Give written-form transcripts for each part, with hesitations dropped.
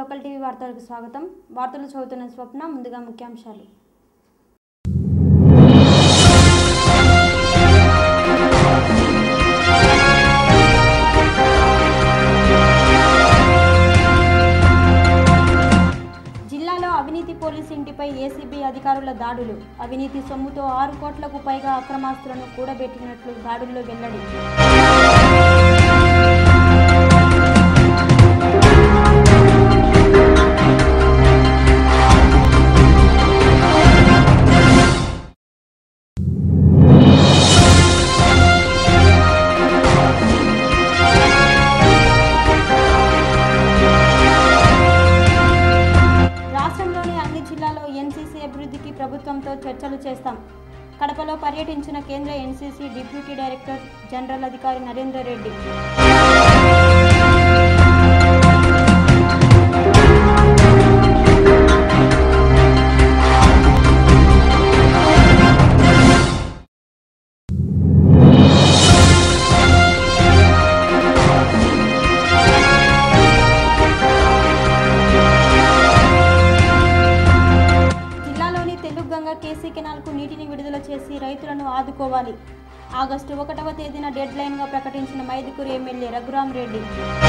Local TV వార్తలకు స్వాగతం. వార్తలు చదువుతున్న స్వప్న. ముందుగా ముఖ్యాంశాలు. జిల్లాలో అవినీతి పోలీసు ఇంటిపై ఏసీబీ అధికారుల దాడులు. అవినీతి సొమ్ముతో 6 కోట్లకు పైగా అక్రమాస్తులను కూడబెట్టినట్లు దాడుల్లో వెల్లడి. ఎన్సీసీ అభివృద్ధికి ప్రభుత్వంతో చర్చలు చేస్తాం. కడపలో పర్యటించిన కేంద్ర ఎన్సీసీ డిప్యూటీ డైరెక్టర్ జనరల్ అధికారి నరేందర్ రెడ్డి. కేసీ కెనాల్కు నీటిని విడుదల చేసి రైతులను ఆదుకోవాలి. ఆగస్టు 1వ తేదీన డెడ్ లైన్గా ప్రకటించిన మైదుకూరు ఎమ్మెల్యే రఘురామ్ రెడ్డి.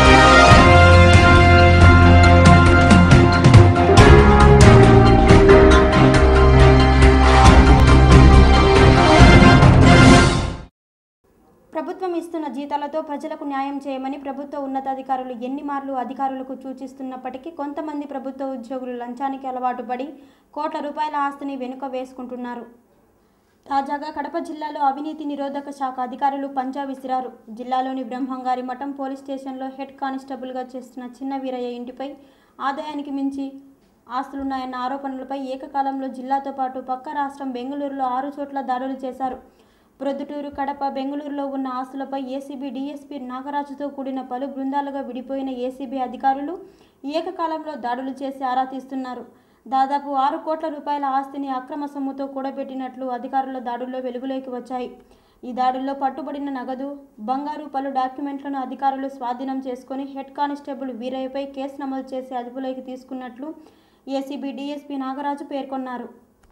ప్రభుత్వం ఇస్తున్న జీతాలతో ప్రజలకు న్యాయం చేయమని ప్రభుత్వ ఉన్నతాధికారులు ఎన్ని మార్లు అధికారులకు సూచిస్తున్నప్పటికీ కొంతమంది ప్రభుత్వ ఉద్యోగులు లంచానికి అలవాటు పడి కోట్ల రూపాయల ఆస్తిని వెనుక వేసుకుంటున్నారు. తాజాగా కడప జిల్లాలో అవినీతి నిరోధక శాఖ అధికారులు పంజా విసిరారు. జిల్లాలోని బ్రహ్మంగారి మఠం పోలీస్ స్టేషన్లో హెడ్ కానిస్టేబుల్గా చేస్తున్న చిన్న వీరయ్య ఇంటిపై ఆదాయానికి మించి ఆస్తులున్నాయన్న ఆరోపణలపై ఏకకాలంలో జిల్లాతో పాటు పక్క రాష్ట్రం బెంగళూరులో 6 చోట్ల దాడులు చేశారు. ప్రొద్దుటూరు, కడప, బెంగళూరులో ఉన్న ఆస్తులపై ఏసీబీ డీఎస్పీ నాగరాజుతో కూడిన పలు బృందాలుగా విడిపోయిన ఏసీబీ అధికారులు ఏకకాలంలో దాడులు చేసి ఆరా తీస్తున్నారు. దాదాపు 6 కోట్ల రూపాయల ఆస్తిని అక్రమ సొమ్ముతో కూడబెట్టినట్లు అధికారుల దాడుల్లో వెలుగులోకి వచ్చాయి. ఈ దాడుల్లో పట్టుబడిన నగదు, బంగారు, పలు డాక్యుమెంట్లను అధికారులు స్వాధీనం చేసుకుని హెడ్ కానిస్టేబుల్ వీరయ్యపై కేసు నమోదు చేసి అదుపులోకి తీసుకున్నట్లు ఏసీబీ డీఎస్పీ నాగరాజు పేర్కొన్నారు.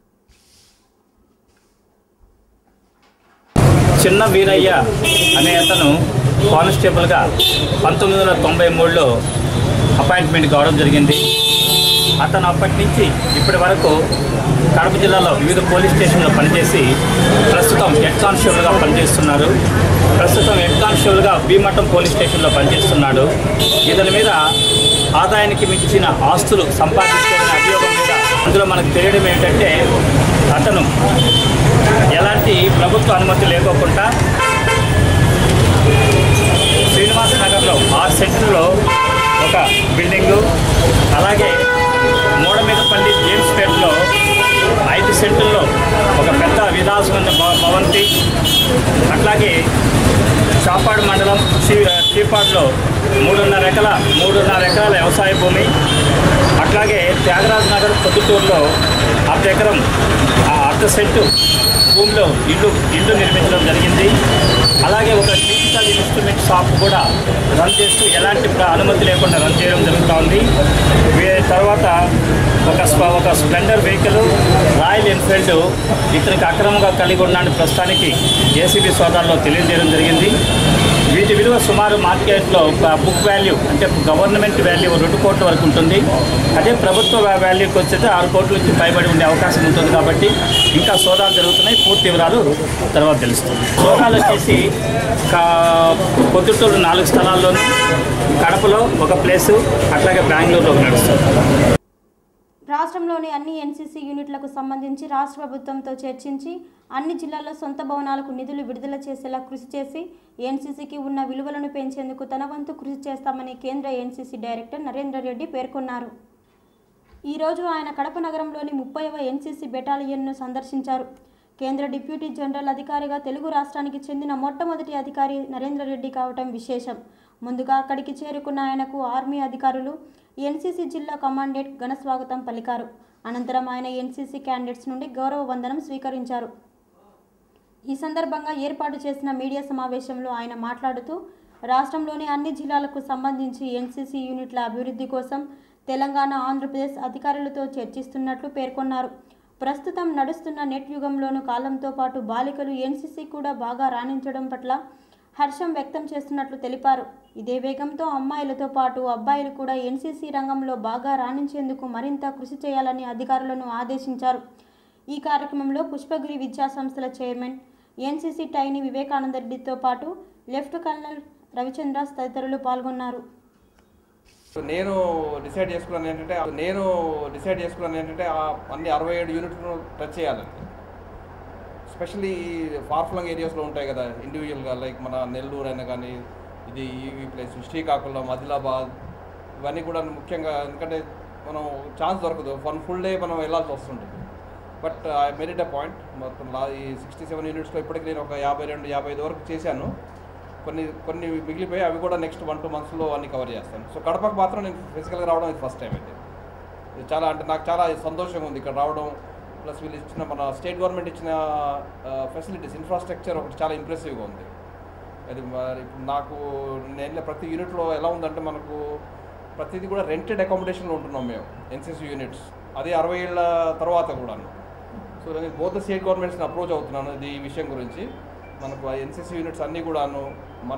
చిన్న వీరయ్య అనే అతను కానిస్టేబుల్గా 1993లో అపాయింట్మెంట్ కావడం జరిగింది. అతను అప్పటి నుంచి ఇప్పటి వరకు కడప జిల్లాలో వివిధ పోలీస్ స్టేషన్లో పనిచేసి ప్రస్తుతం హెడ్ కానిస్టేబుల్గా పనిచేస్తున్నారు. ప్రస్తుతం హెడ్ కానిస్టేబుల్గా భీమఠం పోలీస్ స్టేషన్లో పనిచేస్తున్నాడు. ఇతని మీద ఆదాయానికి మించిన ఆస్తులు సంపాదించాలనే అభియోగం మీద అందులో మనకు తెలియడం ఏంటంటే అతను ఎలాంటి ప్రభుత్వ అనుమతి లేకోకుండా శ్రీనివాస నగర్లో 6 సెంటర్లో ఒక బిల్డింగు, అలాగే మూడమీదపల్లి జేమ్స్పేటలో 5 సెంటర్లో ఒక పెద్ద విలాసమైన భవంతి, అట్లాగే చాపాడు మండలం శ్రీపాడులో 3.5 ఎకరాల వ్యవసాయ భూమి, అట్లాగే త్యాగరాజ్ నగర్ పొద్దుటూరులో 1/2 ఎకరం 1/2 సెంటు భూమిలో ఇల్లు నిర్మించడం జరిగింది. అలాగే ఒక డిజిటల్ ఇన్స్ట్రుమెంట్ షాప్ కూడా రన్ చేస్తూ ఎలాంటి అనుమతి లేకుండా రన్ చేయడం జరుగుతూ ఉంది. తర్వాత ఒక స్ప్లెండర్ వెహికల్ రాయల్ ఎన్ఫీల్డ్ ఇతనికి అక్రమంగా కలిగి ఉన్నాడని ప్రస్తుతానికి ఏసీబీ సోదాల్లో తెలియజేయడం జరిగింది. వీటి విలువ సుమారు మార్కెట్లో బుక్ వాల్యూ అంటే గవర్నమెంట్ వాల్యూ 2 కోట్ల వరకు ఉంటుంది. అదే ప్రభుత్వ వాల్యూకి వచ్చేది 6 కోట్ల నుంచి పైబడి ఉండే అవకాశం ఉంటుంది. కాబట్టి ఇంకా సోదాలు జరుగుతున్నాయి. పూర్తి వివరాలు తర్వాత తెలుస్తుంది. సోదాలు వచ్చేసి పొద్దుటూరు 4 స్థలాల్లోనూ, కడపలో ఒక ప్లేసు, అట్లాగే బెంగళూరులో నడుస్తుంది. రాష్ట్రంలోని అన్ని ఎన్సీసీ యూనిట్లకు సంబంధించి రాష్ట్ర ప్రభుత్వంతో చర్చించి అన్ని జిల్లాల్లో సొంత భవనాలకు నిధులు విడుదల చేసేలా కృషి చేసి ఎన్సీసీకి ఉన్న విలువలను పెంచేందుకు తన వంతు కృషి చేస్తామని కేంద్ర ఎన్సీసీ డైరెక్టర్ నరేందర్ రెడ్డి పేర్కొన్నారు. ఈరోజు ఆయన కడప నగరంలోని 30వ ఎన్సీసీ బెటాలియన్ను సందర్శించారు. కేంద్ర డిప్యూటీ జనరల్ అధికారిగా తెలుగు రాష్ట్రానికి చెందిన మొట్టమొదటి అధికారి నరేందర్ రెడ్డి కావటం విశేషం. ముందుగా అక్కడికి చేరుకున్న ఆయనకు ఆర్మీ అధికారులు, ఎన్సీసీ జిల్లా కమాండెంట్ ఘనస్వాగతం పలికారు. అనంతరం ఆయన ఎన్సీసీ క్యాండిడేట్స్ నుండి గౌరవ వందనం స్వీకరించారు. ఈ సందర్భంగా ఏర్పాటు చేసిన మీడియా సమావేశంలో ఆయన మాట్లాడుతూ రాష్ట్రంలోని అన్ని జిల్లాలకు సంబంధించి ఎన్సీసీ యూనిట్ల అభివృద్ధి కోసం తెలంగాణ, ఆంధ్రప్రదేశ్ అధికారులతో చర్చిస్తున్నట్లు పేర్కొన్నారు. ప్రస్తుతం నడుస్తున్న నెట్ యుగంలోనూ కాలంతో పాటు బాలికలు ఎన్సీసీ కూడా బాగా రాణించడం పట్ల హర్షం వ్యక్తం చేస్తున్నట్లు తెలిపారు. ఇదే వేగంతో అమ్మాయిలతో పాటు అబ్బాయిలు కూడా ఎన్సీసీ రంగంలో బాగా రాణించేందుకు మరింత కృషి చేయాలని అధికారులను ఆదేశించారు. ఈ కార్యక్రమంలో పుష్పగిరి విద్యా సంస్థల చైర్మన్ ఎన్సీసీ టైని వివేకానంద రెడ్డితో పాటు లెఫ్ట్ కల్నల్ రవిచంద్ర తదితరులు పాల్గొన్నారు. నేను డిసైడ్ చేసుకున్నాను ఏంటంటే అన్ని 67 యూనిట్లను టచ్ చేయాలండి. ఎస్పెషల్లీ ఫార్ ఫ్లంగ్ ఏరియాస్లో ఉంటాయి కదా ఇండివిజువల్గా, లైక్ మన నెల్లూరు అయినా కానీ, ఇది ఈ ప్లేస్ శ్రీకాకుళం, ఆదిలాబాద్, ఇవన్నీ కూడా ముఖ్యంగా. ఎందుకంటే మనం ఛాన్స్ దొరకదు, 1 full day మనం వెళ్ళాల్సి వస్తుంటుంది. But I made it a point. మొత్తం ఈ 67 యూనిట్స్లో ఇప్పటికి నేను ఒక 52-55 వరకు చేశాను. కొన్ని మిగిలిపోయి అవి కూడా నెక్స్ట్ 1-2 monthsలో అన్ని కవర్ చేస్తాను. సో కడపకు మాత్రం నేను ఫిజికల్గా రావడం ఇది ఫస్ట్ టైం అయితే. ఇది చాలా నాకు చాలా సంతోషంగా ఉంది ఇక్కడ రావడం. ప్లస్ వీళ్ళు ఇచ్చిన మన స్టేట్ గవర్నమెంట్ ఇచ్చిన ఫెసిలిటీస్, ఇన్ఫ్రాస్ట్రక్చర్ ఒకటి చాలా ఇంప్రెసివ్గా ఉంది. అది ఇప్పుడు నాకు నేను ప్రతి యూనిట్లో ఎలా ఉందంటే మనకు ప్రతిదీ కూడా రెంటెడ్ అకామిడేషన్లో ఉంటున్నాం మేము, ఎన్సీసీ యూనిట్స్. అది 60 ఏళ్ళ తర్వాత కూడాను. సో నేను బోత్ స్టేట్ గవర్నమెంట్స్ని అప్రోచ్ అవుతున్నాను ఈ విషయం గురించి. మనకు ఎన్సీసీ యూనిట్స్ అన్నీ కూడాను మన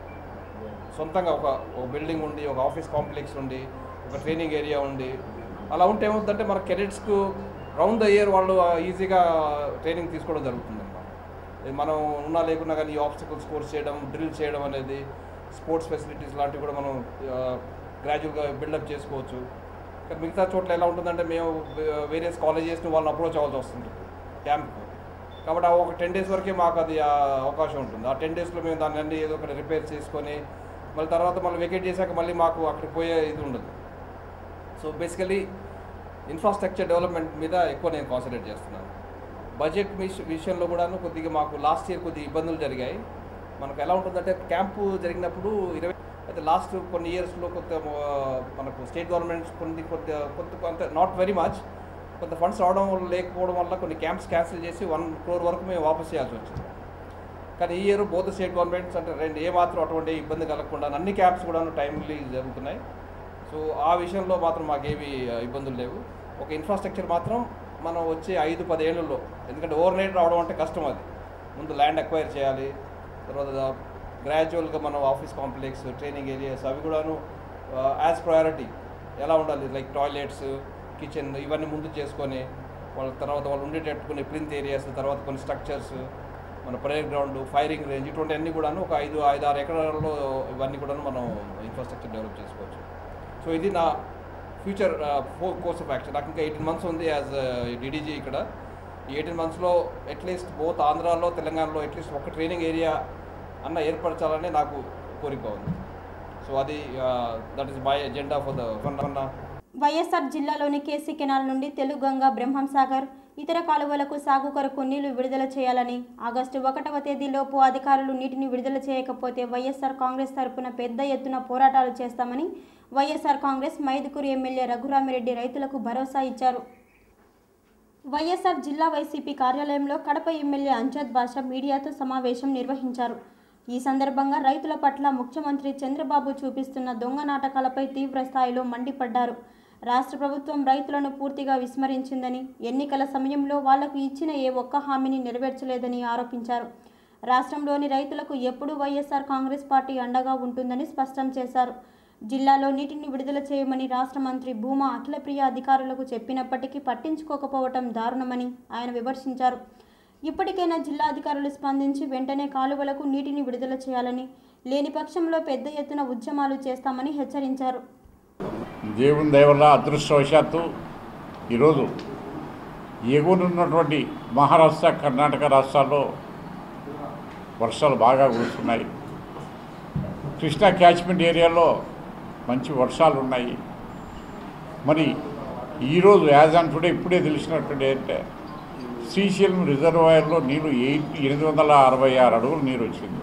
సొంతంగా ఒక బిల్డింగ్ ఉండి, ఒక ఆఫీస్ కాంప్లెక్స్ ఉండి, ఒక ట్రైనింగ్ ఏరియా ఉండి, అలా ఉంటే ఏమవుతుందంటే మన కెడెట్స్కు రౌండ్ ద ఇయర్ వాళ్ళు ఈజీగా ట్రైనింగ్ తీసుకోవడం జరుగుతుంది అన్నమాట. మనం ఉన్నా లేకున్నా కానీ ఈ ఆబ్స్టికల్స్ కోర్స్ చేయడం, డ్రిల్ చేయడం అనేది, స్పోర్ట్స్ ఫెసిలిటీస్ లాంటివి కూడా మనం గ్రాడ్యువల్గా బిల్డప్ చేసుకోవచ్చు. కానీ మిగతా చోట్ల ఎలా ఉంటుందంటే మేము వేరియస్ కాలేజెస్ని వాళ్ళని అప్రోచ్ అవ్వాల్సి వస్తుంది క్యాంప్కు. కాబట్టి ఒక 10 days వరకే మాకు అది అవకాశం ఉంటుంది. ఆ 10 daysలో మేము దాన్ని అన్ని ఏదో ఒకటి రిపేర్ చేసుకొని మళ్ళీ తర్వాత మళ్ళీ వెకేట్ చేశాక మళ్ళీ మాకు అక్కడికి పోయే ఇది ఉండదు. సో బేసికలీ ఇన్ఫ్రాస్ట్రక్చర్ డెవలప్మెంట్ మీద ఎక్కువ నేను కాన్సన్ట్రేట్ చేస్తున్నాను. బడ్జెట్ విషయంలో కూడాను కొద్దిగా మాకు లాస్ట్ ఇయర్ కొద్దిగా ఇబ్బందులు జరిగాయి. మనకు ఎలా ఉంటుందంటే క్యాంపు జరిగినప్పుడు అయితే లాస్ట్ కొన్ని ఇయర్స్లో కొంత మనకు స్టేట్ గవర్నమెంట్స్ కొంత నాట్ వెరీ మచ్, కొంత ఫండ్స్ రావడం లేకపోవడం వల్ల కొన్ని క్యాంప్స్ క్యాన్సిల్ చేసి 1 crore వరకు మేము వాపస్ చేయాల్సి వచ్చింది. కానీ ఈ ఇయర్ బోత్ స్టేట్ గవర్నమెంట్స్ అంటే ఏమాత్రం అటువంటి ఇబ్బంది కలగకుండా అన్ని క్యాంప్స్ కూడా టైమ్లీ జరుగుతున్నాయి. సో ఆ విషయంలో మాత్రం మాకేమీ ఇబ్బందులు లేవు. ఒక ఇన్ఫ్రాస్ట్రక్చర్ మాత్రం మనం వచ్చే 5-10 ఏళ్లలో, ఎందుకంటే ఓవర్ నైట్ రావడం అంటే కష్టం. అది ముందు ల్యాండ్ అక్వైర్ చేయాలి, తర్వాత గ్రాడ్యువల్గా మనం ఆఫీస్ కాంప్లెక్స్, ట్రైనింగ్ ఏరియాస్ అవి కూడాను యాజ్ ప్రయారిటీ ఎలా ఉండాలి, లైక్ టాయిలెట్స్, కిచెన్ ఇవన్నీ ముందు చేసుకొని వాళ్ళ తర్వాత వాళ్ళు ఉండేటట్టు కొన్ని ప్లింత్ ఏరియాస్, తర్వాత కొన్ని స్ట్రక్చర్స్, మన పరేడ్ గ్రౌండ్, ఫైరింగ్ రేంజ్, ఇటువంటి అన్నీ కూడాను ఒక 5-6 ఎకరాల్లో ఇవన్నీ కూడాను మనం ఇన్ఫ్రాస్ట్రక్చర్ డెవలప్ చేసుకోవచ్చు. సో ఇది నా ఫ్యూచర్ కోర్స్ ఆఫ్ యాక్షన్. నాకు ఇంకా 18 months ఉంది యాజ్ డిడిజీ ఇక్కడ. ఈ 18 monthsలో అట్లీస్ట్ బోత్ ఆంధ్రాలో, తెలంగాణలో అట్లీస్ట్ ఒక ట్రైనింగ్ ఏరియా అన్న ఏర్పరచాలని నాకు కోరిక ఉంది. సో అది that is my agenda for the fun. YSR జిల్లాలోని కేసీ కెనాల్ నుండి తెలుగంగ, బ్రహ్మంసాగర్ ఇతర కాలువలకు సాగు కొరకు నీళ్లు విడుదల చేయాలని, ఆగస్టు 1వ తేదీలోపు అధికారులు నీటిని విడుదల చేయకపోతే వైఎస్ఆర్ కాంగ్రెస్ తరపున పెద్ద ఎత్తున పోరాటాలు చేస్తామని వైఎస్ఆర్ కాంగ్రెస్ మైదుకూరు ఎమ్మెల్యే రఘురామిరెడ్డి రైతులకు భరోసా ఇచ్చారు. వైఎస్ఆర్ జిల్లా వైసీపీ కార్యాలయంలో కడప ఎమ్మెల్యే అంజద్ బాషా మీడియాతో సమావేశం నిర్వహించారు. ఈ సందర్భంగా రైతుల పట్ల ముఖ్యమంత్రి చంద్రబాబు చూపిస్తున్న దొంగ నాటకాలపై తీవ్ర స్థాయిలో మండిపడ్డారు. రాష్ట్ర ప్రభుత్వం రైతులను పూర్తిగా విస్మరించిందని, ఎన్నికల సమయంలో వాళ్లకు ఇచ్చిన ఏ ఒక్క హామీని నెరవేర్చలేదని ఆరోపించారు. రాష్ట్రంలోని రైతులకు ఎప్పుడూ వైఎస్ఆర్ కాంగ్రెస్ పార్టీ అండగా ఉంటుందని స్పష్టం చేశారు. జిల్లాలో నీటిని విడుదల చేయమని రాష్ట్ర మంత్రి భూమా అఖిలప్రియ అధికారులకు చెప్పినప్పటికీ పట్టించుకోకపోవటం దారుణమని ఆయన విమర్శించారు. ఇప్పటికైనా జిల్లా అధికారులు స్పందించి వెంటనే కాలువలకు నీటిని విడుదల చేయాలని, లేని పక్షంలో పెద్ద ఎత్తున ఉద్యమాలు చేస్తామని హెచ్చరించారు. దేవుని దయ వల్ల అదృష్టవశాత్తు ఈరోజు ఎగువనున్నటువంటి మహారాష్ట్ర, కర్ణాటక రాష్ట్రాల్లో వర్షాలు బాగా కురుస్తున్నాయి. కృష్ణా క్యాచ్మెంట్ ఏరియాలో మంచి వర్షాలు ఉన్నాయి. మరి ఈరోజు యాజ్ ఆన్ టుడే ఇప్పుడే తెలిసినటువంటి ఏంటంటే శ్రీశైలం రిజర్వాయర్లో నీరు 866 అడుగులు నీరు వచ్చింది.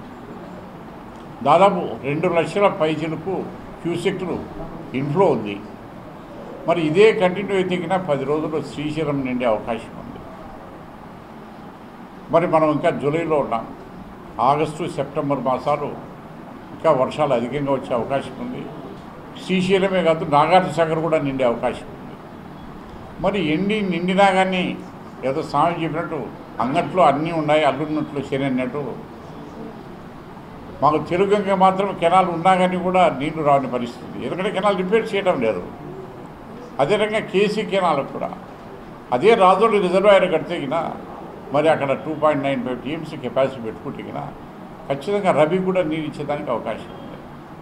దాదాపు 2 లక్షల పైచిలకు క్యూసెక్లు ఇన్ఫ్లో ఉంది. మరి ఇదే కంటిన్యూ అయితే 10 రోజుల్లో శ్రీశైలం నిండే అవకాశం ఉంది. మరి మనం ఇంకా జూలైలో ఉన్నాం. ఆగస్టు, సెప్టెంబర్ మాసాలు ఇంకా వర్షాలు అధికంగా వచ్చే అవకాశం ఉంది. శ్రీశైలమే కాదు నాగార్జున సాగర్ కూడా నిండే అవకాశం ఉంది. మరి నిండినా కానీ ఏదో స్వామి చెప్పినట్టు అంగట్లో అన్నీ ఉన్నాయి, అల్లున్నట్లు శని అన్నట్టు మాకు తెలుగుగా మాత్రం కెనాల్ ఉన్నా కానీ కూడా నీళ్లు రాని పరిస్థితి. ఎందుకంటే కెనాల్ రిపేర్ చేయడం లేదు. అదే రకంగా కేసీ కెనాల్ కూడా అదే రాజోళ్ళు రిజర్వాయర్ కడితేగినా మరి అక్కడ 2.95 టీఎంసీ కెపాసిటీ పెట్టుకుంటేగినా ఖచ్చితంగా రబీ కూడా నీరు ఇచ్చేదానికి అవకాశం ఉంది.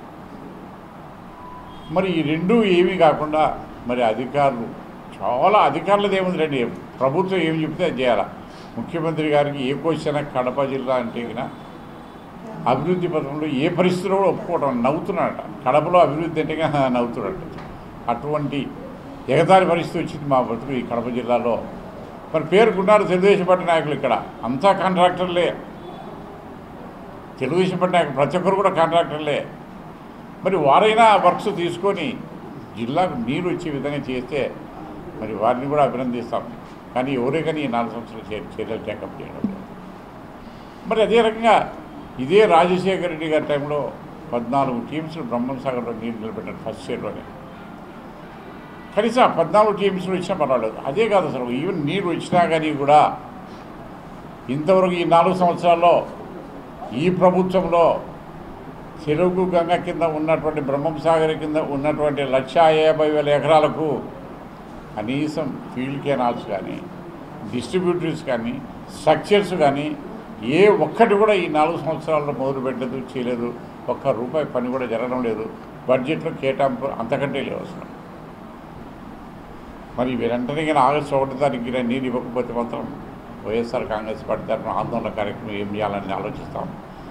మరి ఈ రెండు ఏమీ కాకుండా మరి అధికారులు చాలా అధికారులది ఏముందండి, ప్రభుత్వం ఏమి చెప్తే అది చేయాలి. ముఖ్యమంత్రి గారికి ఏ క్వశ్చన్ కడప జిల్లా అంటే అభివృద్ధి పథకంలో ఏ పరిస్థితిలో కూడా ఒప్పుకోవడం నవ్వుతున్నాడట. కడపలో అభివృద్ధి అంటే నవ్వుతున్నాడట. అటువంటి ఎగతాళి పరిస్థితి వచ్చింది మా బతుకు ఈ కడప జిల్లాలో. మరి పేరుకున్నారు తెలుగుదేశం పార్టీ నాయకులు, ఇక్కడ అంతా కాంట్రాక్టర్లే. తెలుగుదేశం పార్టీ నాయకులు ప్రతి ఒక్కరు కూడా కాంట్రాక్టర్లే. మరి వారైనా వర్క్స్ తీసుకొని జిల్లాకు నీరు వచ్చే విధంగా చేస్తే మరి వారిని కూడా అభినందిస్తాం. కానీ ఎవరే కానీ ఈ 4 సంవత్సరాలు చర్యలు టేకప్ చేయడం లేదు. మరి అదే రకంగా ఇదే రాజశేఖర రెడ్డి గారి టైంలో 14 టీమ్స్లు బ్రహ్మసాగర్లో నీరు నిలబెట్టారు ఫస్ట్ ఇయర్లోనే. కనీసం 14 టీమ్స్లు వచ్చినా పర్వాలేదు. అదే కాదు అసలు ఈవెన్ నీరు వచ్చినా కానీ కూడా ఇంతవరకు ఈ 4 సంవత్సరాల్లో ఈ ప్రభుత్వంలో చెరువు గంగ కింద ఉన్నటువంటి బ్రహ్మసాగర్ కింద ఉన్నటువంటి 150,000 ఎకరాలకు కనీసం ఫీల్డ్ కెనాల్స్ కానీ డిస్ట్రిబ్యూటరీస్ కానీ స్ట్రక్చర్స్ కానీ ఏ ఒక్కటి కూడా ఈ 4 సంవత్సరాల్లో మొదలుపెట్టలేదు, చేయలేదు. ₹1 పని కూడా జరగడం లేదు. బడ్జెట్లో కేటాయింపు అంతకంటే లేవు అసలు. మరి వెంటనే కానీ ఆగస్టు 1వ తారీఖున నీరు ఇవ్వకపోతే మాత్రం వైఎస్ఆర్ కాంగ్రెస్ పార్టీ తరఫున ఆందోళన కార్యక్రమం ఏం చేయాలని ఆలోచిస్తాం.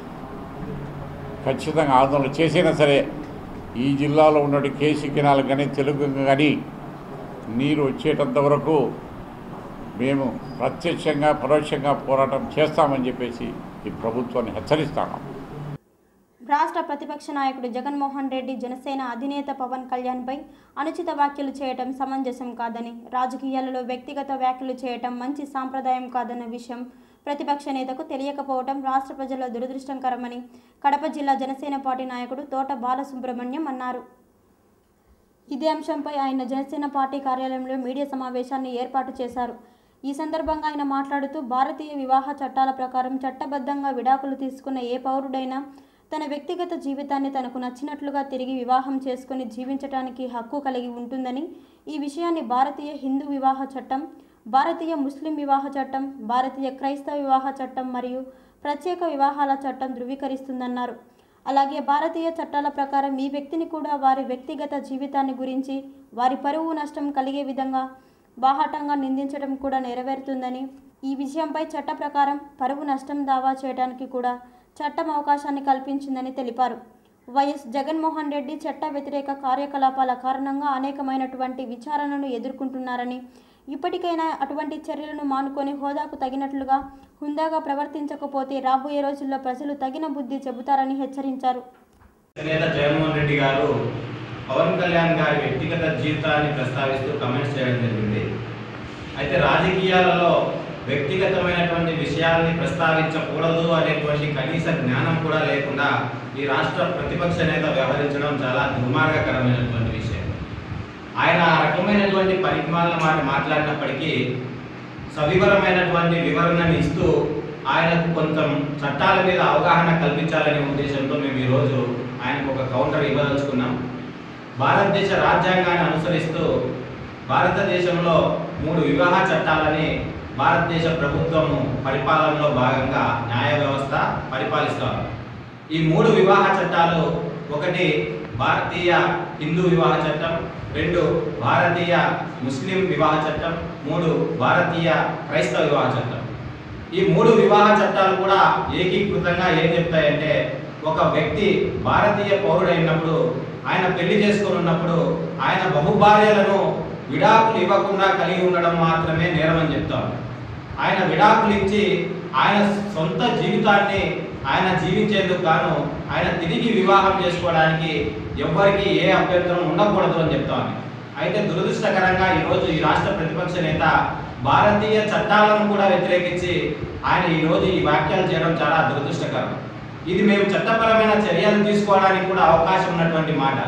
ఖచ్చితంగా ఆందోళన చేసైనా సరే ఈ జిల్లాలో ఉన్నటువంటి కేసీ కెనాల్ కానీ తెలుగు కానీ నీరు వచ్చేటంత వరకు మేము ప్రత్యక్షంగా పరోక్షంగా పోరాటం చేస్తామని చెప్పేసి ఈ ప్రభుత్వాన్ని హెచ్చరిస్తాను. రాష్ట్ర ప్రతిపక్ష నాయకుడు జగన్మోహన్ రెడ్డి జనసేన అధినేత పవన్ కళ్యాణ్పై అనుచిత వ్యాఖ్యలు చేయటం సమంజసం కాదని, రాజకీయాలలో వ్యక్తిగత వ్యాఖ్యలు చేయటం మంచి సాంప్రదాయం కాదన్న విషయం ప్రతిపక్ష నేతకు తెలియకపోవటం రాష్ట్ర ప్రజల దురదృష్టకరమని కడప జిల్లా జనసేన పార్టీ నాయకుడు తోట బాలసుబ్రహ్మణ్యం అన్నారు. ఇదే అంశంపై ఆయన జనసేన పార్టీ కార్యాలయంలో మీడియా సమావేశాన్ని ఏర్పాటు చేశారు. ఈ సందర్భంగా ఆయన మాట్లాడుతూ భారతీయ వివాహ చట్టాల ప్రకారం చట్టబద్ధంగా విడాకులు తీసుకున్న ఏ పౌరుడైనా తన వ్యక్తిగత జీవితాన్ని తనకు నచ్చినట్లుగా తిరిగి వివాహం చేసుకుని జీవించడానికి హక్కు కలిగి ఉంటుందని, ఈ విషయాన్ని భారతీయ హిందూ వివాహ చట్టం, భారతీయ ముస్లిం వివాహ చట్టం, భారతీయ క్రైస్తవ వివాహ చట్టం మరియు ప్రత్యేక వివాహాల చట్టం ధృవీకరిస్తుందన్నారు. అలాగే భారతీయ చట్టాల ప్రకారం ఈ వ్యక్తిని కూడా వారి వ్యక్తిగత జీవితాన్ని గురించి వారి పరువు నష్టం కలిగే విధంగా బాహాటంగా నిందించడం కూడా నెరవేరుతుందని, ఈ విషయంపై చట్ట ప్రకారం పరువు నష్టం దావా చేయడానికి కూడా చట్టం అవకాశాన్ని కల్పించిందని తెలిపారు. వైఎస్ జగన్మోహన్ రెడ్డి చట్ట వ్యతిరేక కార్యకలాపాల కారణంగా అనేకమైనటువంటి విచారణను ఎదుర్కొంటున్నారని, ఇప్పటికైనా అటువంటి చర్యలను మానుకొని హోదాకు తగినట్లుగా హుందాగా ప్రవర్తించకపోతే రాబోయే రోజుల్లో ప్రజలు తగిన బుద్ధి చెబుతారని హెచ్చరించారు. నేత జగన్మోహన్ రెడ్డి గారు పవన్ కళ్యాణ్ గారి వ్యక్తిగత జీవితాన్ని ప్రస్తావిస్తూ కమెంట్స్ చేయడం జరిగింది. అయితే రాజకీయాలలో వ్యక్తిగతమైనటువంటి విషయాల్ని ప్రస్తావించకూడదు అనేటువంటి కనీస జ్ఞానం కూడా లేకుండా ఈ రాష్ట్ర ప్రతిపక్ష నేత వ్యవహరించడం చాలా దుర్మార్గకరమైనటువంటి విషయం. ఆయన ఆ రకమైనటువంటి పరిమాణాల మాట మాట్లాడినప్పటికీ సవివరమైనటువంటి వివరణని ఇస్తూ ఆయనకు కొంత చట్టాల మీద అవగాహన కల్పించాలనే ఉద్దేశంతో మేము ఈరోజు ఆయనకు ఒక కౌంటర్ ఇవ్వదలుచుకున్నాం. భారతదేశ రాజ్యాంగాన్ని అనుసరిస్తూ భారతదేశంలో 3 వివాహ చట్టాలని భారతదేశ ప్రభుత్వము పరిపాలనలో భాగంగా న్యాయ వ్యవస్థ పరిపాలిస్తారు. ఈ 3 వివాహ చట్టాలు, ఒకటి భారతీయ హిందూ వివాహ చట్టం, 2 భారతీయ ముస్లిం వివాహ చట్టం, 3 భారతీయ క్రైస్తవ వివాహ చట్టం. ఈ 3 వివాహ చట్టాలు కూడా ఏకీకృతంగా ఏం చెప్తాయంటే, ఒక వ్యక్తి భారతీయ పౌరుడైనప్పుడు ఆయన పెళ్లి చేసుకొని ఉన్నప్పుడు ఆయన బహుభార్యలను విడాకులు ఇవ్వకుండా కలిగి ఉండడం మాత్రమే నేరమని చెప్తారు. ఆయన విడాకులు ఇచ్చి ఆయన సొంత జీవితాన్ని ఆయన జీవించేందుకు గాను ఆయన తిరిగి వివాహం చేసుకోవడానికి ఎవ్వరికి ఏ అభ్యంతరం ఉండకూడదు అని చెప్తామని. అయితే దురదృష్టకరంగా ఈరోజు ఈ రాష్ట్ర ప్రతిపక్ష నేత భారతీయ చట్టాలను కూడా వ్యతిరేకించి ఆయన ఈరోజు ఈ వ్యాఖ్యలు చేయడం చాలా దురదృష్టకరం. ఇది మేము చట్టపరమైన చర్యలు తీసుకోవడానికి కూడా అవకాశం ఉన్నటువంటి మాట.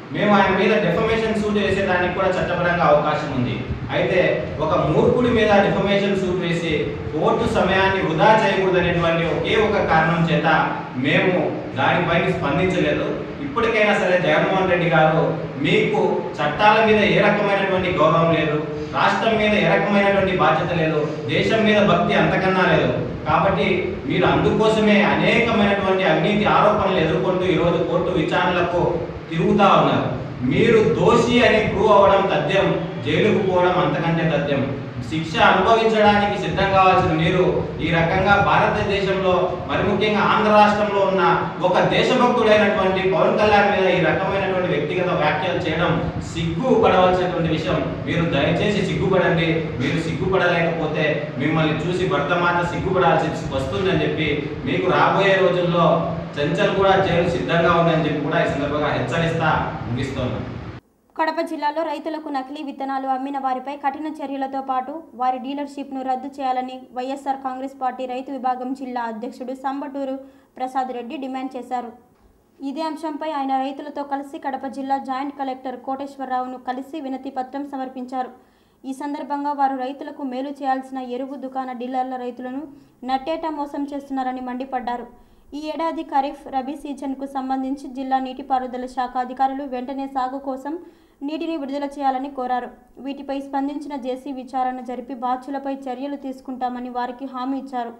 మేము ఆయన మీద డిఫమేషన్ సూట్ వేసేదానికి కూడా చట్టపరంగా అవకాశం ఉంది. అయితే ఒక మూర్ఖుడి మీద డిఫమేషన్ సూట్ వేసి కోర్టు సమయాన్ని వృధా చేయకూడదనేటువంటి ఒకే ఒక కారణం చేత మేము దానిపైన స్పందించలేదు. ఇప్పటికైనా సరే జగన్మోహన్ రెడ్డి గారు, మీకు చట్టాల మీద ఏ రకమైనటువంటి గౌరవం లేదు, రాష్ట్రం మీద ఏ రకమైనటువంటి బాధ్యత లేదు, దేశం మీద భక్తి అంతకన్నా లేదు. కాబట్టి మీరు అందుకోసమే అనేకమైనటువంటి అవినీతి ఆరోపణలు ఎదుర్కొంటూ ఈరోజు కోర్టు విచారణలకు తిరుగుతూ ఉన్నారు. మీరు దోషి అని ప్రూవ్ అవ్వడం తథ్యం, జైలుకు పోవడం అంతకంటే తథ్యం. శిక్ష అనుభవించడానికి సిద్ధం కావాల్సిన మీరు ఈ రకంగా భారతదేశంలో, మరి ముఖ్యంగా ఆంధ్ర రాష్ట్రంలో ఉన్న ఒక దేశభక్తుడైనటువంటి పవన్ కళ్యాణ్ మీద ఈ రకమైనటువంటి వ్యక్తిగత వ్యాఖ్యలు చేయడం సిగ్గుపడవలసినటువంటి విషయం. మీరు దయచేసి సిగ్గుపడండి. మీరు సిగ్గుపడలేకపోతే మిమ్మల్ని చూసి భర్తమాత సిగ్గుపడాల్సి వస్తుందని చెప్పి, మీకు రాబోయే రోజుల్లో చంచల్ కూడా జైలు సిద్ధంగా ఉందని చెప్పి కూడా ఈ సందర్భంగా హెచ్చరిస్తా ముగిస్తున్నాను. కడప జిల్లాలో రైతులకు నకిలీ విత్తనాలు అమ్మిన వారిపై కఠిన చర్యలతో పాటు వారి డీలర్షిప్ను రద్దు చేయాలని వైఎస్ఆర్ కాంగ్రెస్ పార్టీ రైతు విభాగం జిల్లా అధ్యక్షుడు సంబటూరు ప్రసాద్ రెడ్డి డిమాండ్ చేశారు. ఇదే అంశంపై ఆయన రైతులతో కలిసి కడప జిల్లా జాయింట్ కలెక్టర్ కోటేశ్వరరావును కలిసి వినతి పత్రం సమర్పించారు. ఈ సందర్భంగా వారు రైతులకు మేలు చేయాల్సిన ఎరువు దుకాణ డీలర్ల రైతులను నట్టేట మోసం చేస్తున్నారని మండిపడ్డారు. ఈ ఏడాది ఖరీఫ్ రబీ సీజన్కు సంబంధించి జిల్లా నీటిపారుదల శాఖ అధికారులు వెంటనే సాగు కోసం నీటిని విడుదల చేయాలని కోరారు. వీటిపై స్పందించిన జేసీ విచారణ జరిపి బాధ్యులపై చర్యలు తీసుకుంటామని వారికి హామీ ఇచ్చారు.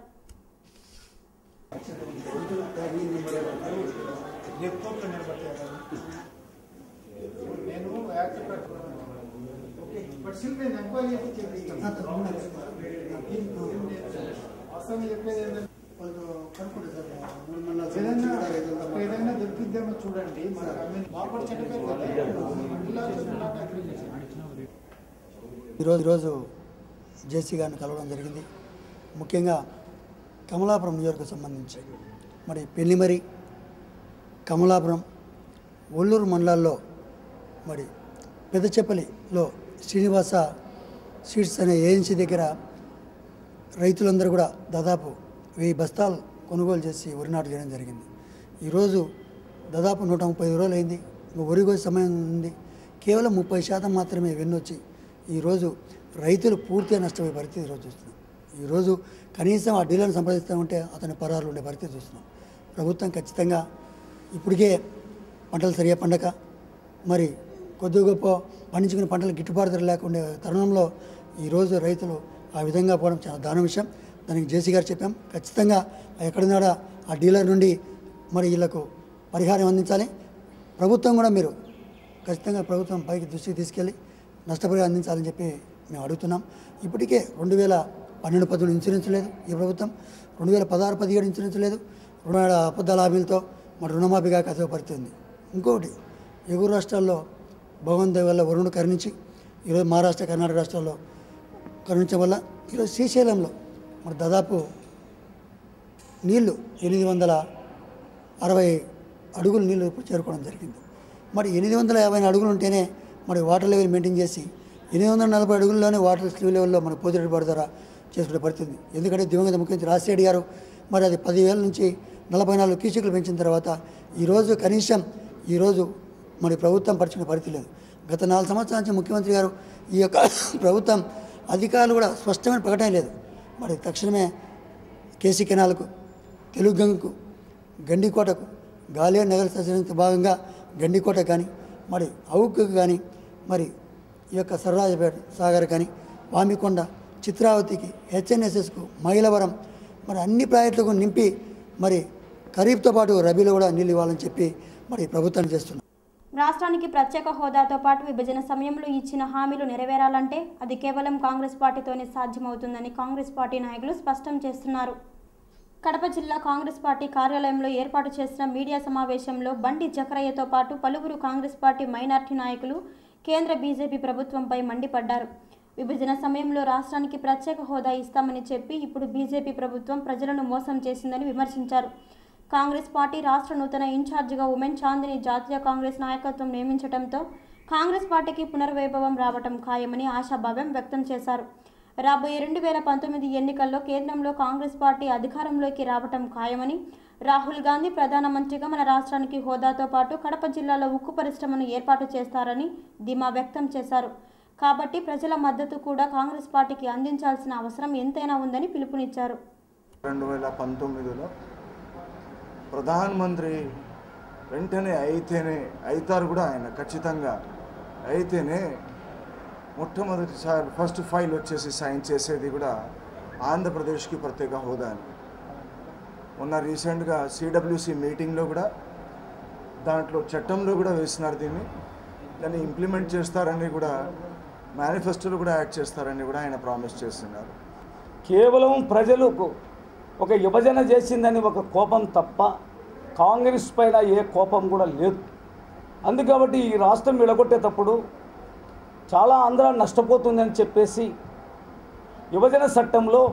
ఏదైనా దొరికిద్దామో చూడండి. ఈరోజు జేసీ గారిని కలవడం జరిగింది. ముఖ్యంగా కమలాపురం నియోజకవర్గం సంబంధించి మరి పెళ్లిమరి, కమలాపురం, ఒల్లూరు మండలాల్లో మరి పెద్దచెప్పలిలో శ్రీనివాస సీడ్స్ అనే ఏజెన్సీ దగ్గర రైతులందరూ కూడా దాదాపు 1000 బస్తాలు కొనుగోలు చేసి వరి నాటు చేయడం జరిగింది. ఈరోజు దాదాపు 130 రోజులు అయింది. వరి కోసే సమయం ఉంది. కేవలం 30% మాత్రమే వెన్నొచ్చి ఈరోజు రైతులు పూర్తిగా నష్టపోయే పరిస్థితి ఈరోజు చూస్తున్నాం. ఈరోజు కనీసం ఆ డీలర్ని సంప్రదిస్తూ ఉంటే అతని పరాలు ఉండే పరిస్థితి చూస్తున్నాం. ప్రభుత్వం ఖచ్చితంగా ఇప్పటికే పంటలు సరిగా పండక మరి కొద్ది గొప్ప పండించుకునే పంటలు గిట్టుబాటు ధర లేకుండా తరుణంలో ఈరోజు రైతులు ఆ విధంగా పోవడం చాలా దారుణ విషయం. దానికి జేసీ గారు చెప్పాం, ఖచ్చితంగా ఎక్కడున్నాడా ఆ డీలర్ నుండి మరి వీళ్ళకు పరిహారం అందించాలి. ప్రభుత్వం కూడా మీరు ఖచ్చితంగా ప్రభుత్వం పైకి దృష్టికి తీసుకెళ్ళి నష్టపరిహారం అందించాలని చెప్పి మేము అడుగుతున్నాం. ఇప్పటికే 2012-13 ఇన్సూరెన్స్ లేదు ఈ ప్రభుత్వం, 2016-17 ఇన్సూరెన్స్ లేదు, అబద్ధాల హామీలతో మరి రుణమాఫీగా కథ పరిస్థితుంది. ఇంకొకటి ఎగురు రాష్ట్రాల్లో భగవంతుడి వల్ల వరుణుడు కరుణించి ఈరోజు మహారాష్ట్ర, కర్ణాటక రాష్ట్రాల్లో కరుణించడం వల్ల ఈరోజు శ్రీశైలంలో మరి దాదాపు నీళ్లు 860 అడుగులు నీళ్లు ఇప్పుడు చేరుకోవడం జరిగింది. మరి 850 అడుగులు ఉంటేనే మరి వాటర్ లెవెల్ మెయింటైన్ చేసి 840 అడుగుల్లోనే వాటర్ స్లీవ్ లెవెల్లో మన పోతిరెడ్డి బాడు ద్వారా చేసుకునే పరిస్థితి. ఎందుకంటే దివంగత ముఖ్యమంత్రి రాజశేఖర్ గారు మరి అది 10,000 నుంచి 44 క్యూసెక్లు పెంచిన తర్వాత ఈరోజు కనీసం ఈరోజు మరి ప్రభుత్వం పరిచిన పరిస్థితి లేదు. గత 4 సంవత్సరాల నుంచి ముఖ్యమంత్రి గారు ఈ యొక్క ప్రభుత్వం అధికారులు కూడా స్పష్టమైన ప్రకటన లేదు. మరి తక్షణమే కేసీ కెనాల్కు, తెలుగు గంగకు, గండికోటకు, గాలియర్ నగర సజనంతో భాగంగా గండికోట కానీ మరి అవుకు కానీ మరి ఈ యొక్క సర్రాజపేట సాగర్ కానీ వామికొండ, చిత్రావతికి, హెచ్ఎన్ఎస్ఎస్కు, మైలవరం మరి అన్ని ప్రాజెక్టులకు నింపి మరి ఖరీఫ్తో పాటు రబీలో కూడా నీళ్ళు ఇవ్వాలని చెప్పి మరి ప్రభుత్వాన్ని చేస్తున్నాం. రాష్ట్రానికి ప్రత్యేక హోదాతో పాటు విభజన సమయంలో ఇచ్చిన హామీలు నెరవేరాలంటే అది కేవలం కాంగ్రెస్ పార్టీతోనే సాధ్యమవుతుందని కాంగ్రెస్ పార్టీ నాయకులు స్పష్టం చేస్తున్నారు. కడప జిల్లా కాంగ్రెస్ పార్టీ కార్యాలయంలో ఏర్పాటు చేసిన మీడియా సమావేశంలో బండి జకరయ్యతో పాటు పలువురు కాంగ్రెస్ పార్టీ మైనార్టీ నాయకులు కేంద్ర బీజేపీ ప్రభుత్వంపై మండిపడ్డారు. విభజన సమయంలో రాష్ట్రానికి ప్రత్యేక హోదా ఇస్తామని చెప్పి ఇప్పుడు బీజేపీ ప్రభుత్వం ప్రజలను మోసం చేసిందని విమర్శించారు. కాంగ్రెస్ పార్టీ రాష్ట్ర నూతన ఇన్ఛార్జిగా ఉమెన్ చాందిని జాతీయ కాంగ్రెస్ నాయకత్వం నియమించడంతో కాంగ్రెస్ పార్టీకి పునర్వైభవం రావటం ఖాయమని ఆశాభావం వ్యక్తం చేశారు. రాబోయే 2019 ఎన్నికల్లో కేంద్రంలో కాంగ్రెస్ పార్టీ అధికారంలోకి రావటం ఖాయమని, రాహుల్ గాంధీ ప్రధానమంత్రిగా మన రాష్ట్రానికి హోదాతో పాటు కడప జిల్లాలో ఉక్కు పరిశ్రమను ఏర్పాటు చేస్తారని ధీమా వ్యక్తం చేశారు. కాబట్టి ప్రజల మద్దతు కూడా కాంగ్రెస్ పార్టీకి అందించాల్సిన అవసరం ఎంతైనా ఉందని పిలుపునిచ్చారు. 2019లో ప్రధానమంత్రి వెంటనే అవుతారు కూడా ఆయన ఖచ్చితంగా అయితేనే మొట్టమొదటిసారి ఫస్ట్ ఫైల్ వచ్చేసి సైన్ చేసేది కూడా ఆంధ్రప్రదేశ్కి ప్రత్యేక హోదా అని. మొన్న రీసెంట్గా సిడబ్ల్యూసి మీటింగ్లో కూడా దాంట్లో చట్టంలో కూడా వేసినారు దీన్ని. దాన్ని ఇంప్లిమెంట్ చేస్తారని కూడా మేనిఫెస్టోలో కూడా యాడ్ చేస్తారని కూడా ఆయన ప్రామిస్ చేస్తున్నారు. కేవలం ప్రజలకు ఒక విభజన చేసిందని ఒక కోపం తప్ప కాంగ్రెస్ పైన ఏ కోపం కూడా లేదు. అందుకబట్టి ఈ రాష్ట్రం విడగొట్టేటప్పుడు చాలా ఆంధ్ర నష్టపోతుందని చెప్పేసి విభజన చట్టంలో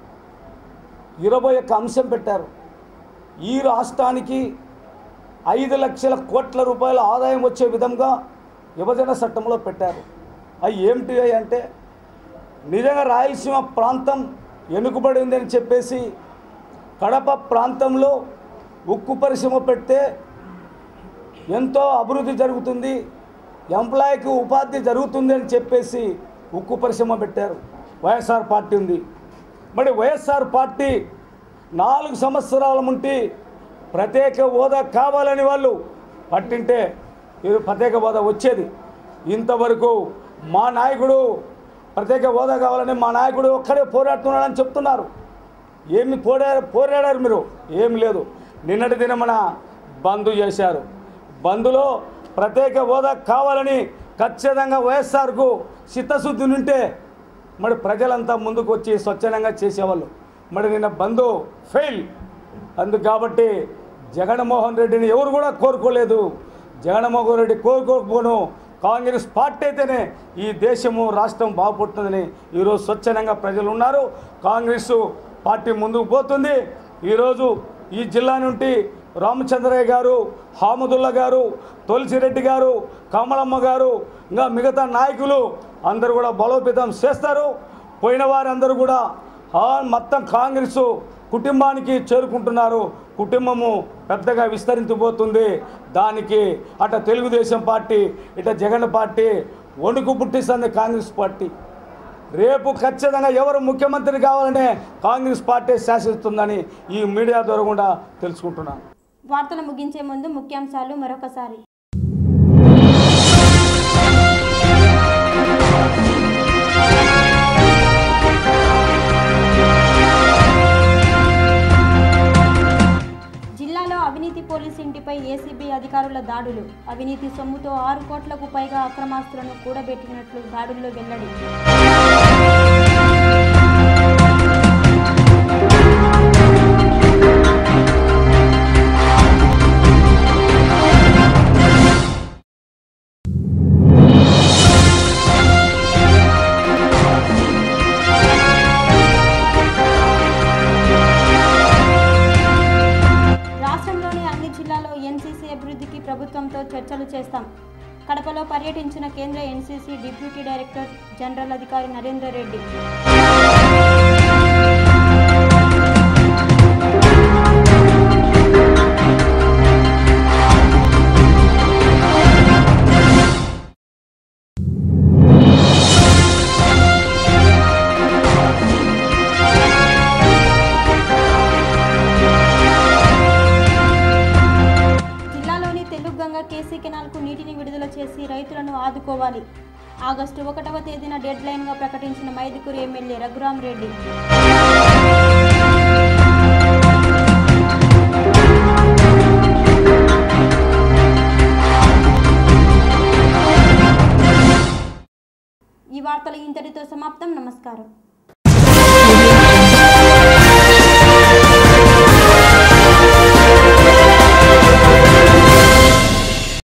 21 అంశం పెట్టారు. ఈ రాష్ట్రానికి 5 లక్షల కోట్ల రూపాయల ఆదాయం వచ్చే విధంగా విభజన చట్టంలో పెట్టారు. అవి ఏమిటి అంటే నిజంగా రాయలసీమ ప్రాంతం వెనుకబడి ఉందని చెప్పేసి కడప ప్రాంతంలో ఉక్కు పరిశ్రమ పెడితే ఎంతో అభివృద్ధి జరుగుతుంది, ఎంప్లాయీకి ఉపాధి జరుగుతుంది అని చెప్పేసి ఉక్కు పరిశ్రమ పెట్టారు. వైఎస్ఆర్ పార్టీ ఉంది. మరి వైఎస్ఆర్ పార్టీ 4 సంవత్సరాల ముంటి ప్రత్యేక హోదా కావాలని వాళ్ళు పట్టింటే ఇది ప్రత్యేక హోదా వచ్చేది. ఇంతవరకు మా నాయకుడు ప్రత్యేక హోదా కావాలని మా నాయకుడు ఒక్కడే పోరాడుతున్నాడని చెప్తున్నారు. ఏమి పోరాడారు మీరు? ఏమి లేదు. నిన్నటి దినమన బంద్ చేశారు. బంద్లో ప్రత్యేక హోదా కావాలని ఖచ్చితంగా వైఎస్ఆర్కు చిత్తశుద్ధి ఉంటే మరి ప్రజలంతా ముందుకు వచ్చి స్వచ్ఛందంగా చేసేవాళ్ళు. మరి నిన్న బంద్ ఫెయిల్. అందుకు కాబట్టి జగన్మోహన్ రెడ్డిని ఎవరు కూడా కోరుకోలేదు. జగన్మోహన్ రెడ్డి కోరుకోకపోను కాంగ్రెస్ పార్టీ అయితేనే ఈ దేశము రాష్ట్రం బాగుపడుతుందని ఈరోజు స్వచ్ఛందంగా ప్రజలు ఉన్నారు. కాంగ్రెస్ పార్టీ ముందుకు పోతుంది. ఈరోజు ఈ జిల్లా నుండి రామచంద్రయ్య గారు, హామదుల్లా గారు, తులసిరెడ్డి గారు, కమలమ్మ గారు, ఇంకా మిగతా నాయకులు అందరూ కూడా బలోపేతం చేస్తారు. పోయిన వారందరూ కూడా మొత్తం కాంగ్రెస్ కుటుంబానికి చేరుకుంటున్నారు. కుటుంబము పెద్దగా విస్తరించబోతుంది. దానికి అట తెలుగుదేశం పార్టీ, ఇట జగన్ పార్టీ వణుకు పుట్టిస్తుంది కాంగ్రెస్ పార్టీ. రేపు ఖచ్చితంగా ఎవరు ముఖ్యమంత్రి కావాలనే కాంగ్రెస్ పార్టీ శాసిస్తుందని ఈ మీడియా ద్వారా కూడా తెలుసుకుంటున్నాను. వార్తలు ముగించే ముందు ముఖ్యాంశాలు మరొకసారి. జిల్లాలో అవినీతి పోలీసు ఇంటిపై ఏసీబీ అధికారుల దాడులు. అవినీతి సొమ్ముతో 6 కోట్లకు పైగా అక్రమాస్తులను కూడబెట్టినట్లు దాడుల్లో వెల్లడి. ప్రభుత్వంతో చర్చలు చేస్తాం. కడపలో పర్యటించిన కేంద్ర ఎన్సీసీ డిప్యూటీ డైరెక్టర్ జనరల్ అధికారి నరేంద్ర రెడ్డి. కేసీ కెనాల్కు నీటిని విడుదల చేసి రైతులను ఆదుకోవాలి. ఆగస్టు 1వ తేదీన డెడ్ లైన్గా ప్రకటించిన మైదుకూరు ఎమ్మెల్యే రఘురాం రెడ్డి. ఈ వార్తలు ఇంతటితో సమాప్తం. నమస్కారం.